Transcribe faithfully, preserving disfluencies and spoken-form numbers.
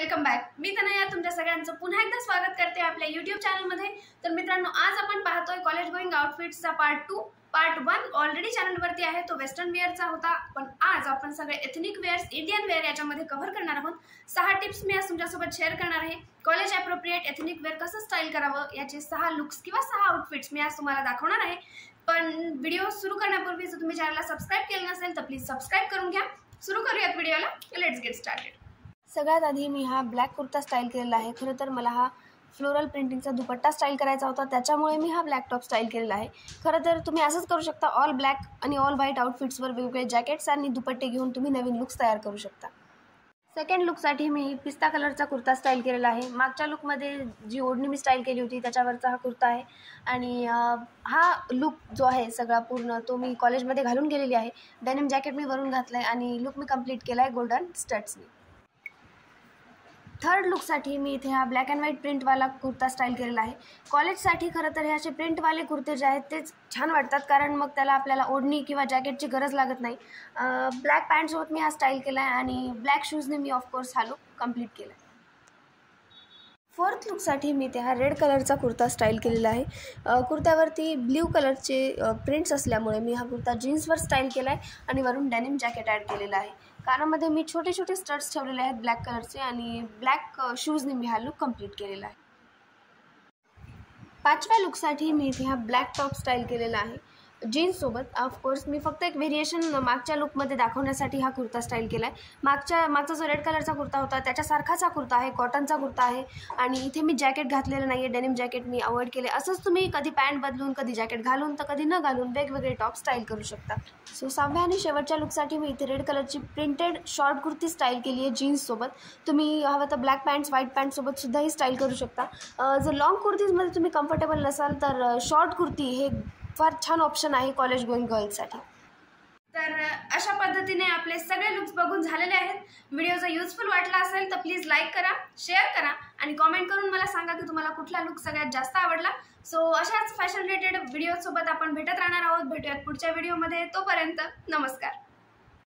Welcome back. मी तनया तुमच्या सगळ्यांचं पुन्हा एकदा स्वागत करते आपल्या यूट्यूब चॅनलमध्ये। तर मित्रांनो, आज आपण पाहतोय कॉलेज गोइंग आउटफिट्सचा part two. Part one already चॅनलवरती आहे, तो वेस्टर्न वेअरचा होता, पण आज आपण सगळे एथनिक वेअर्स, इंडियन वेअर याच्यामध्ये कव्हर करणार आहोत। सहा टिप्स मी आज तुमच्यासोबत शेअर करणार आहे। कॉलेज अप्रोप्रिएट एथनिक वेअर कसं स्टाईल करावं याचे सहा लुक्स किंवा सहा आउटफिट्स मी आज तुम्हाला दाखवणार आहे। पण व्हिडिओ सुरू करण्यापूर्वी जर तुम्ही चॅनलला सबस्क्राइब केलं नसेल तर प्लीज सबस्क्राइब करून घ्या। सुरू करूयात व्हिडिओला। Let's get started. सगळ्यात आधी मी हा ब्लॅक कुर्ता स्टाईल केलेला आहे। खरं तर मला हा फ्लोरल प्रिंटिंगचा दुपट्टा स्टाईल करायचा होता, त्याच्यामुळे मी हा ब्लॅक टॉप स्टाईल केलेला आहे। खरं तर तुम्ही असंच करू शकता, ऑल ब्लॅक आणि ऑल व्हाईट आउटफिट्सवर वेगवेगळे जॅकेट्स आणि दुपट्टे घेऊन तुम्ही नवीन लुक्स तयार करू शकता। सेकंड लुकसाठी मी पिस्ता कलरचा कुर्ता स्टाईल केलेला आहे। मागच्या लुकमध्ये जी ओढणी मी स्टाईल केली होती त्याच्यावरचा हा कुर्ता आहे आणि हा लुक जो आहे सगळा पूर्ण तो मी कॉलेजमध्ये घालून गेलेली आहे। डेनिम जॅकेट मी वरून घातलं आहे आणि लुक मी कंप्लीट केला आहे गोल्डन स्टड्सनी। थर्ड लुकसाठी मी इथे हा ब्लॅक अँड व्हाईट प्रिंटवाला कुर्ता स्टाईल केलेला आहे। कॉलेजसाठी खरं तर हे असे प्रिंटवाले कुर्ते जे आहेत तेच छान वाटतात, कारण मग त्याला आपल्याला ओढणी किंवा जॅकेटची गरज लागत नाही। ब्लॅक पॅन्टसोबत मी हा स्टाईल केला आहे आणि ब्लॅक शूजने मी ऑफकोर्स हा लुक कंप्लीट केला आहे। फोर्थ लुकसाठी मी ते हा रेड कलरचा कुर्ता स्टाईल केलेला आहे। कुर्त्यावरती ब्ल्यू कलरचे प्रिंट्स असल्यामुळे मी हा कुर्ता जीन्सवर स्टाईल केला आहे आणि वरून डेनिम जॅकेट ॲड केलेला आहे। कानामध्ये मी छोटे छोटे स्टड्स ठेवलेले आहेत ब्लॅक कलरचे आणि ब्लॅक शूजने मी हा लुक कंप्लीट केलेला आहे। पाचव्या लुकसाठी मी इथे हा ब्लॅक टॉप स्टाईल केलेला आहे जीन्ससोबत। ऑफकोर्स मी फक्त एक व्हेरिएशन मागच्या लुकमध्ये दाखवण्यासाठी हा कुर्ता स्टाईल केला आहे। मागच्या मागचा जो रेड कलरचा कुर्ता होता त्याच्यासारखाच हा कुर्ता आहे, कॉटनचा कुर्ता आहे आणि इथे मी जॅकेट घातलेलं नाही आहे, डेनिम जॅकेट मी अवॉइड केले। असंच तुम्ही कधी पॅन्ट बदलून, कधी जॅकेट घालून तर कधी न घालून वेगवेगळे टॉप स्टाईल करू शकता। सो सहाव्या आणि शेवटच्या लुकसाठी मी इथे रेड कलरची प्रिंटेड शॉर्ट कुर्ती स्टाईल केली आहे जीन्ससोबत। तुम्ही हवं तर ब्लॅक पॅन्ट्स व्हाईट पॅन्टसोबत सुद्धाही स्टाईल करू शकता। जर लॉंग कुर्तीजमध्ये तुम्ही कम्फर्टेबल नसाल तर शॉर्ट कुर्ती हे फार छान ऑप्शन आहे कॉलेज गोइंग गर्ल्ससाठी। तर अशा पद्धतीने आपले सगळे लुक्स बघून झालेले आहेत। व्हिडिओ जर युजफुल वाटला असेल तर प्लीज लाईक करा, शेअर करा आणि कॉमेंट करून मला सांगा की तुम्हाला कुठला लुक सगळ्यात जास्त आवडला। सो अशाच फॅशन रिलेटेड व्हिडिओसोबत आपण भेटत राहणार आहोत। भेटूयात पुढच्या व्हिडिओमध्ये, तोपर्यंत नमस्कार।